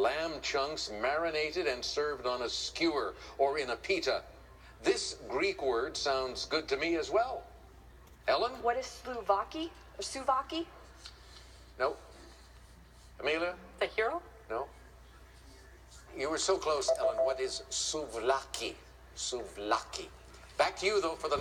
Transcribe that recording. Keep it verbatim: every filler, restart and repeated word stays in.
lamb chunks marinated and served on a skewer or in a pita. This Greek word sounds good to me as well. Ellen? What is Souvlaki? Or Souvlaki? No. Amelia? The hero? No. You were so close, Ellen. What is Souvlaki? Souvlaki. Back to you, though, for the